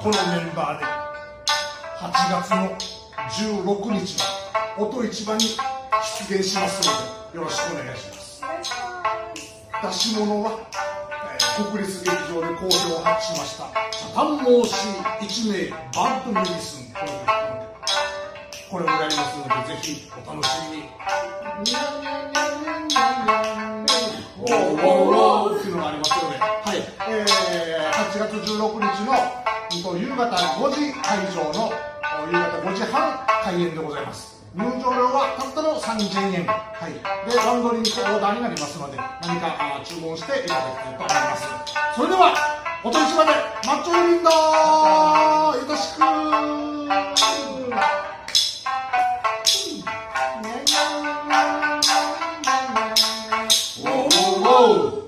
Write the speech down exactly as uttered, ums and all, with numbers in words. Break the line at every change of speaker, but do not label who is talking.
このメンバーではちがつのじゅうろくにちの音市場に出現しますのでよろしくお願いします。出し物は、えー、国立劇場で好評を発しました茶炭申し一名バッドミリスン、これをやりますのでぜひお楽しみに。おーおーおーっていうのがありますので、はい、えー、はちがつじゅうろくにちの夕方ごじ会場の夕方ごじはん開演でございます。入場料はたったのさんぜんえん、はい、でワンドリンクオーダーになりますので何か注文していただきたいと思います。それでは音市場でマッチョリンダーよろしく。Whoa, whoa, whoa.